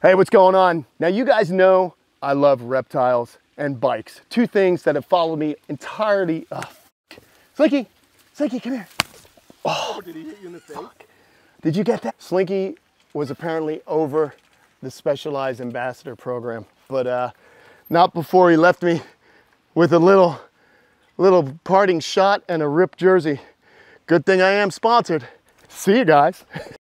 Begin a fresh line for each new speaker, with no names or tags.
Hey, what's going on? Now, you guys know I love reptiles and bikes. Two things that have followed me entirely. Slinky, Slinky, come here. Oh, did he hit you in the face? Fuck. Did you get that? Slinky was apparently over the Specialized Ambassador program, but not before he left me with a little parting shot and a ripped jersey. Good thing I am sponsored. See you guys.